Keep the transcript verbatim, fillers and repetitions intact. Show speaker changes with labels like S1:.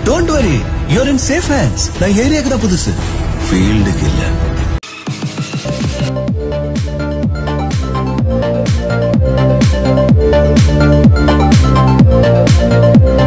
S1: Don't worry, you are in safe hands. நான் ஏரியாக்கு தான் புதுசு, ஃபீல்டுக்கு இல்ல.
S2: We'll be right back.